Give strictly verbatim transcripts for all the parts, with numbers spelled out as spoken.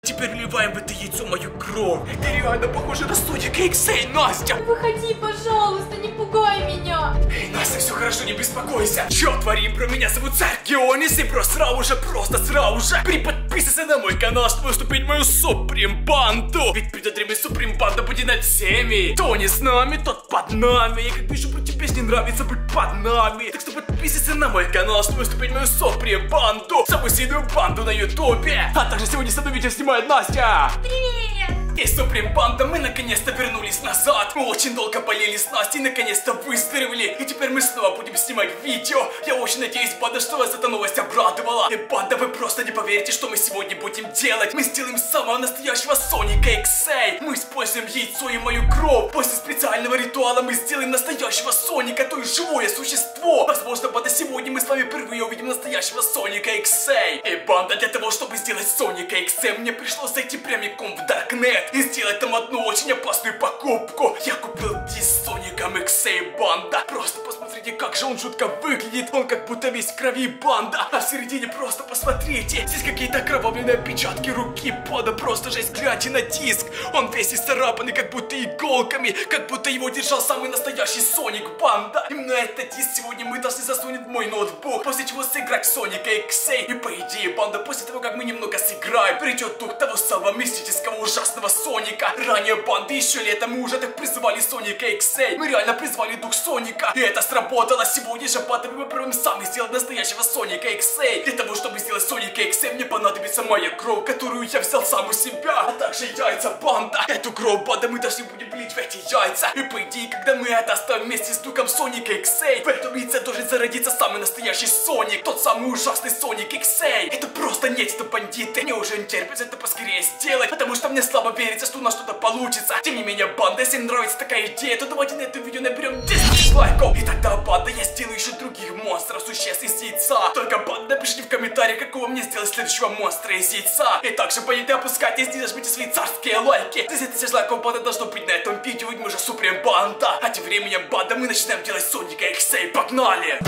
Теперь вливаем в это яйцо мою кровь. Это реально похоже на Соника икс эй, Настя. Выходи, пожалуйста, не пугай меня. Эй, Настя, все хорошо, не беспокойся. Чё творим, бро? Меня зовут Царь Геонис, и бро, сразу же, просто сразу же приподписывайся на мой канал, чтобы вступить в мою Суприм банду. Ведь придет время, Суприм банда будет над всеми. Кто не с нами, тот под нами. Я как пишу про тебя, не нравится быть под нами. Так что подписывайся на мой канал, чтобы вступить в мою Суприм банду. Самую сильную банду на ютубе. А также сегодня с видео снимает Настя. Привет! И Суприм банда, мы наконец-то вернулись назад. Мы очень долго болели с Настей, наконец-то выздоровели. И теперь мы снова будем снимать видео. Я очень надеюсь, банда, что вас эта новость обрадовала. И банда, вы просто не поверите, что мы сегодня будем делать. Мы сделаем самого настоящего Соника икс эй. Мы используем яйцо и мою кровь. После специального ритуала мы сделаем настоящего Соника, то есть живое существо. Возможно, банда, сегодня мы с вами впервые увидим настоящего Соника икс эй. И банда, для того, чтобы сделать Соника икс эй, мне пришлось зайти прямиком в Даркнет и сделать там одну очень опасную покупку. Я купил диск с Соником икс эй, банда. Просто посмотрите, как же он жутко выглядит. Он как будто весь в крови, банда. А в середине просто посмотрите. Здесь какие-то окровавленные отпечатки руки, банда. Просто жесть, гляньте на диск. Он весь исцарапанный, как будто иголками. Как будто его держал самый настоящий Соник, банда. Именно этот диск сегодня мы должны засунуть в мой ноутбук. После чего сыграть Соника икс эй. И по идее, банда, после того, как мы немного сыграем, придет дух того самого мистического ужасного Соника. Ранее, банды, еще летом мы уже так призывали Соника икс эй. Мы реально призвали дух Соника. И это сработало. Сегодня же, банда, мы попробуем сами сделать настоящего Соника икс эй. Для того, чтобы сделать Соника икс эй, мне понадобится моя кровь, которую я взял сам у себя. А также яйца, банда. Эту кровь, банда, мы должны будем влить в эти яйца. И по идее, когда мы это оставим вместе с духом Соника икс эй, в этом яйце должен зародиться самый настоящий Соник. Тот самый ужасный Соник икс эй. Это просто нечто, бандиты. Мне уже не терпится это поскорее сделать, потому что мне слабо верится, что у нас что-то получится. Тем не менее, банда, если нравится такая идея, то давайте на это видео наберем десять тысяч лайков. И тогда, банда, я сделаю еще других монстров, существ из яйца. Только, банда, напишите в комментариях, какого мне сделать следующего монстра из яйца. И также, бандиты, опускайтесь и нажмите свои царские лайки. десять тысяч лайков, банда, должно быть на этом видео, ведь мы же Суприм банда. А тем временем, банда, мы начинаем делать Соника икс эй. Погнали!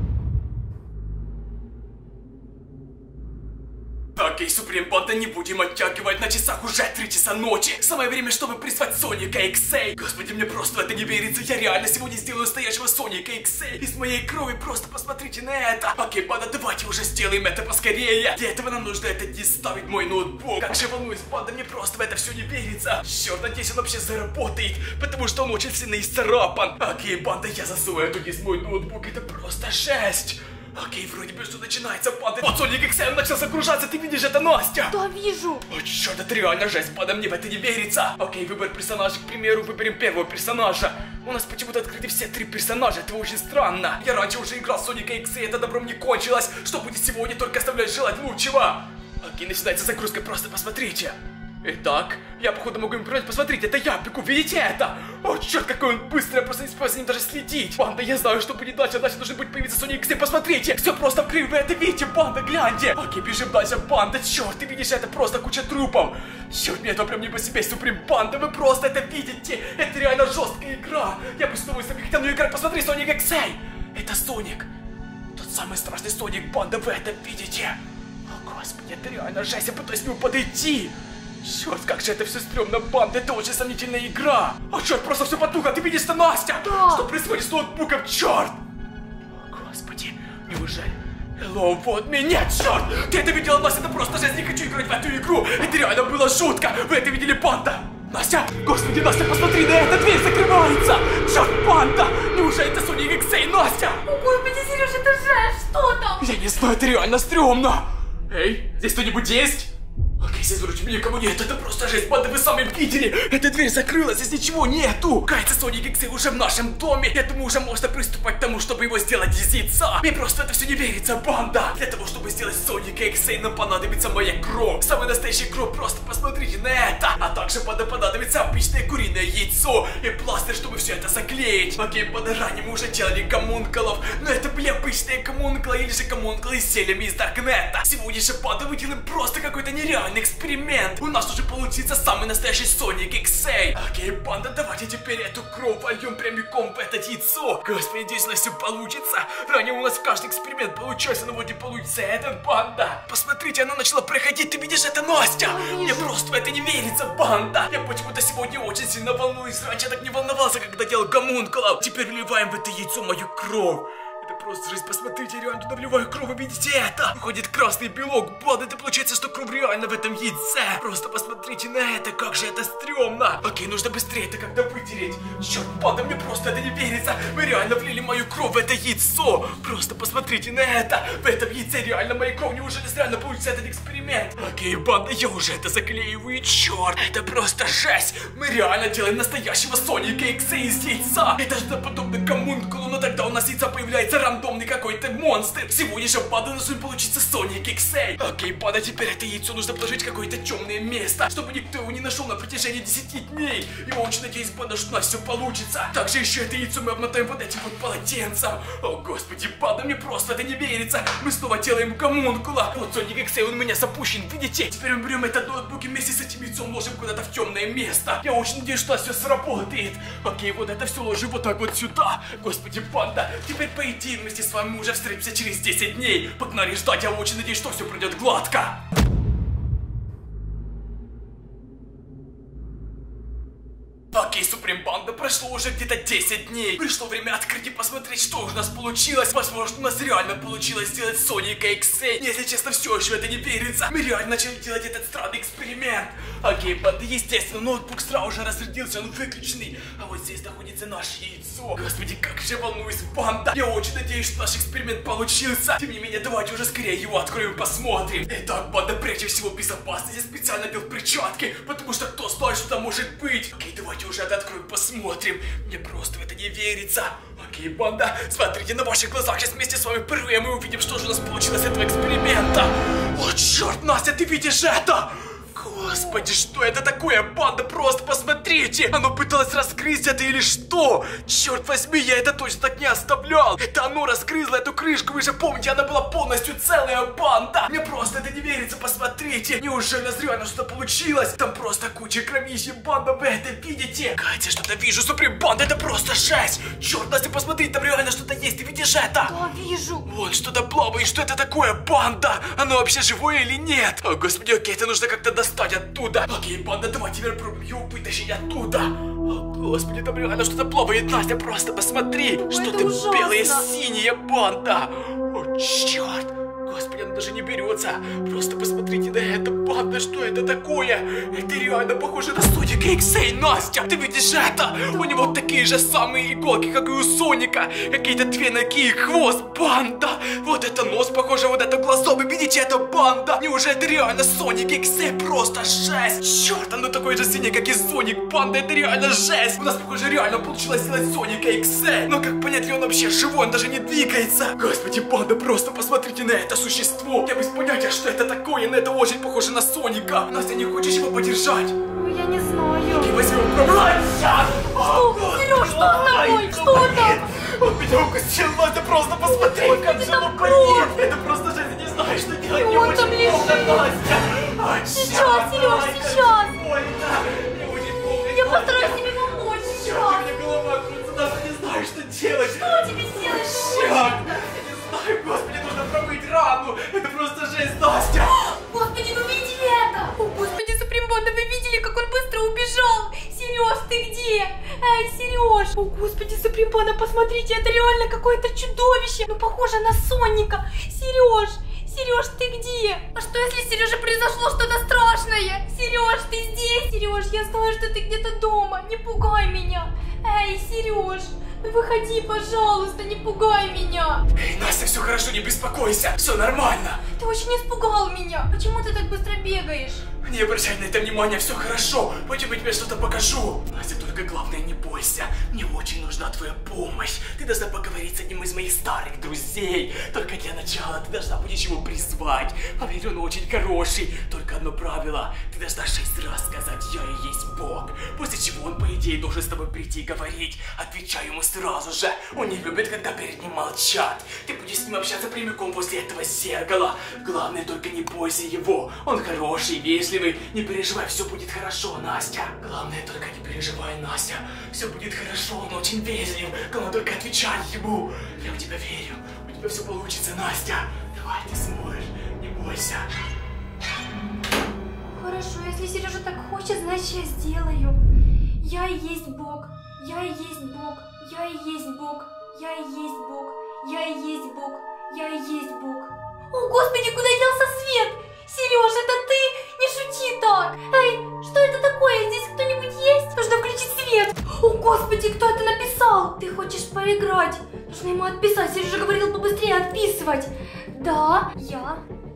Окей, Суприм банда, не будем оттягивать, на часах уже три часа ночи. Самое время, чтобы призвать Соника икс эй. Господи, мне просто в это не верится. Я реально сегодня сделаю настоящего Соника икс эй из моей крови. Просто посмотрите на это. Окей, банда, давайте уже сделаем это поскорее. Для этого нам нужно это диск ставить в мой ноутбук. Как же волнуюсь, банда, мне просто в это все не верится. Черт, надеюсь, он вообще заработает, потому что он очень сильно исцарапан. Окей, банда, я засую эту диск в мой ноутбук. Это просто жесть. Окей, вроде бы что начинается, банда. Вот Соник икс эй начал загружаться, ты видишь это, Настя? Да, вижу. О, черт, это реально жесть, банда, мне в это не верится. Окей, выбор персонажа, к примеру, выберем первого персонажа. У нас почему-то открыты все три персонажа, это очень странно. Я раньше уже играл в Соника икс эй, это добром не кончилось. Что будет сегодня, только оставлять желать лучшего. Окей, начинается загрузка, просто посмотрите. Итак, я походу могу им управлять. Посмотрите, это я пеку, видите это? О, черт, какой он быстрый, я просто не успел за ним даже следить. Банда, я знаю, что будет дальше. Дальше должен быть появиться Соник икс эй, посмотрите. Все просто вкрыли, вы это видите, банда, гляньте. Окей, бежим дальше, банда, черт, ты видишь, это просто куча трупов. Черт, мне это прям не по себе, Суприм банда, вы просто это видите. Это реально жесткая игра. Я бы с удовольствием хотел на играть, посмотри, Соник икс эй. Это Соник. Тот самый страшный Соник, банда, вы это видите. О, господи, это реально жесть, я пытаюсь к нему подойти. Черт, как же это все стрёмно, банда, это очень сомнительная игра. О, черт, просто все потухло, ты видишь, что Настя? Да. Что происходит с ноутбуком, черт? О, господи, неужели? Hello, вот меня, черт! Ты это видела, Настя, это просто жесть, не хочу играть в эту игру. Это реально было жутко, вы это видели, банда? Настя, господи, Настя, посмотри на это, дверь закрывается. Черт, банда, неужели это Соник икс эй, Настя? О, господи, Сереж, это жесть, что там? Я не знаю, это реально стрёмно. Эй, здесь кто-нибудь есть? Окей, здесь вроде бы никого нет, это просто жесть, банда, вы сами видели. Эта дверь закрылась, здесь ничего нету. Кажется, Соник икс эй уже в нашем доме. Я думаю, уже можно приступать к тому, чтобы его сделать из яйца. Мне просто это все не верится, банда. Для того, чтобы сделать Соника икс эй, нам понадобится моя кровь. Самая настоящая кровь, просто посмотрите на это. А также, банда, понадобится обычное куриное яйцо и пластырь, чтобы все это заклеить. Окей, банда, ранее мы уже делали гомункулов, но это были обычные гомункулы или же гомункулы с зельями из Даркнета. Сегодня же, банда, мы делаем просто какой-то нереальный эксперимент. У нас уже получится самый настоящий Соник икс эй. Окей, банда, давайте теперь эту кровь вольем прямиком в это яйцо. Господи, надеюсь, у нас все получится. Ранее у нас каждый эксперимент получался, но вот не получится этот, банда. Посмотрите, она начала проходить, ты видишь это, Настя? Мне просто не верится, банда. Я почему-то сегодня очень сильно волнуюсь. Раньше я так не волновался, когда делал гомункулов. Теперь вливаем в это яйцо мою кровь. Это просто жесть, посмотрите, я реально туда вливаю кровь, вы видите это? Выходит красный белок, банда, это получается, что кровь реально в этом яйце. Просто посмотрите на это, как же это стрёмно. Окей, нужно быстрее это как-то вытереть. Черт, банда, мне просто это не верится. Вы реально влили мою кровь в это яйцо. Просто посмотрите на это. В этом яйце реально моя кровь. Неужели реально получится этот эксперимент? Окей, банда, я уже это заклеиваю. Черт, это просто жесть. Мы реально делаем настоящего Соника икс эй из яйца. Это же подобно гомункулу, но тогда у нас яйца появляется рандомный какой-то монстр. Сегодня же, банда, должен получиться Соник икс эй. Окей, банда, теперь это яйцо нужно положить в какое-то темное место, чтобы никто его не нашел на протяжении десяти дней. Я очень надеюсь, банда, что у нас все получится. Также еще это яйцо мы обмотаем вот этим вот полотенцем. О, господи, банда, мне просто это не верится. Мы снова делаем гомункула. Вот Соник икс эй, он у меня запущен, видите? Теперь мы берем этот ноутбук и вместе с этим яйцом ложим куда-то в темное место. Я очень надеюсь, что все сработает. Окей, вот это все ложим вот так вот сюда. Господи, банда, теперь по идее вместе с вами мы уже встретимся через десять дней. Погнали ждать, я очень надеюсь, что все пройдет гладко. Окей, Суприм Банда, прошло уже где-то десять дней. Пришло время открыть и посмотреть, что у нас получилось. Возможно, у нас реально получилось сделать Соника икс эй. Если честно, все еще это не верится. Мы реально начали делать этот странный эксперимент. Окей, Банда, естественно, ноутбук сразу же разрядился, он выключенный. А вот здесь находится наше яйцо. Господи, как же волнуюсь, Банда. Я очень надеюсь, что наш эксперимент получился. Тем не менее, давайте уже скорее его откроем и посмотрим. Итак, Банда, прежде всего безопасность. Я специально надел перчатки, потому что кто знает, что там может быть. Окей, давайте уже это откроем, посмотрим. Мне просто в это не верится. Окей, банда, смотрите, на ваших глазах сейчас вместе с вами впервые мы увидим, что же у нас получилось с этого эксперимента. О, черт, Настя, ты видишь это? Господи, что это такое, банда? Просто посмотрите! Оно пыталось раскрыть это или что? Черт возьми, я это точно так не оставлял! Это оно раскрыло эту крышку, вы же помните, она была полностью целая, банда! Мне просто это не верится, посмотрите! Неужели у нас реально что-то получилось? Там просто куча кровищи, банда, вы это видите? Катя, что-то вижу, Суприм Банда, это просто жесть! Черт, Настя, посмотри, там реально что-то есть, ты видишь это? Да, вижу! Вон что-то плавает, что это такое, банда? Оно вообще живое или нет? О, господи, окей, это нужно как-то достать оттуда. Окей, банда, давай теперь пробуем его вытащить оттуда. О, господи, там реально что-то плавает, Настя, просто посмотри. Ой, что-то белое, синее, банда. О, черт. Господи, оно даже не берется. Просто посмотрите на это, банда, что это такое? Это реально похоже на Соника икс эй, Настя. Ты видишь это? У него такие же самые иголки, как и у Соника. Какие-то две ноги и хвост, банда. Вот это нос, похоже, вот это глаза. Вы видите это, банда? Неужели это реально Соник икс эй? Просто жесть. Черт, оно такое же синее, как и Соник, банда. Это реально жесть. У нас, похоже, реально получилось сделать Соника икс эй. Но как понять, ли он вообще живой? Он даже не двигается. Господи, банда, просто посмотрите на это существо. Я без понятия, что это такое, но это очень похоже на Соника. Настя, не хочешь его подержать? Ой, я не знаю. И возьмем проблем. Что? Сереж, что с тобой? Что там? Он меня укусил, Настя, просто посмотри, Ой, как же там он кровь. болит. Это просто жесть, я не знаю, что делать. И Мне он очень там лежит. больно, Настя. А, Сейчас, черт, Сереж, ай, как сейчас. же больно. Мне очень больно. Я постараюсь тебе помочь Черт, сейчас. у меня голова крутится, Настя, не знаю, что делать. Что тебе сделать? Черт, я не знаю, господи, нужно промыть рану. Это просто жесть, Настя. Господи, вы видели это? О, господи, Суприм Банда, вы видели, как он быстро убежал? Сереж, ты где? Эй, Сереж! О, господи, Суприм Банда, посмотрите, это реально какое-то чудовище. Ну, похоже на Соника. Сереж! Сереж, ты где? А что, если с Сережей произошло что-то страшное? Сереж, ты здесь? Сереж, я знаю, что ты где-то дома. Не пугай меня. Эй, Сереж, выходи, пожалуйста, не пугай меня. Эй, Настя, все хорошо, не беспокойся. Все нормально. Ты очень испугал меня. Почему ты так быстро бегаешь? Не обращай на это внимания, все хорошо. Пойдем, я тебе что-то покажу. Настя, только главное, не бойся. Мне очень нужна твоя помощь. Ты должна поговорить с одним из моих старых друзей. Только для начала ты должна будешь его призвать. Поверь, он очень хороший. Только одно правило. Ты должна шесть раз сказать «Я и есть Бог». После чего он, по идее, должен с тобой прийти и говорить. Отвечай ему сразу же. Он не любит, когда перед ним молчат. Ты будешь с ним общаться прямиком возле этого зеркала. Главное, только не бойся его. Он хороший, вежливый. Не переживай, все будет хорошо, Настя. Главное, только не переживай, Настя. Все будет хорошо, он очень вежлив. Главное, только отвечай ему. Я в тебя верю. У тебя все получится, Настя. Давай, ты сможешь. Не бойся. Хорошо, если Сережа так хочет, значит я сделаю. Я и есть Бог. Я и есть Бог. Я и есть Бог. Я и есть Бог. Я и есть Бог. Я и есть Бог. О, Господи, куда делся свет? Сереж, это ты? Не шути так. Эй, что это такое? Здесь кто-нибудь есть? Нужно включить свет. О, Господи, кто это написал? Ты хочешь поиграть? Нужно ему отписать. Сережа говорил побыстрее отписывать. Да, я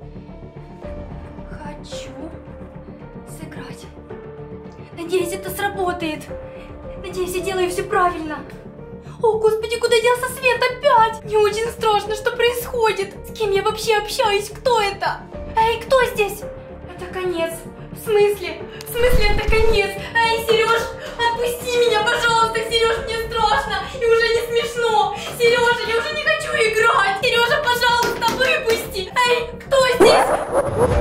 хочу сыграть. Надеюсь, это сработает. Надеюсь, я делаю все правильно. О, Господи, куда делся свет опять? Мне очень страшно, что происходит. С кем я вообще общаюсь? Кто это? Эй, кто здесь? Это конец. В смысле? В смысле это конец? Эй, Сереж, отпусти меня, пожалуйста, Сереж, мне страшно. И уже не смешно. Сережа, я уже не хочу играть. Сережа, пожалуйста, выпусти. Эй, кто здесь?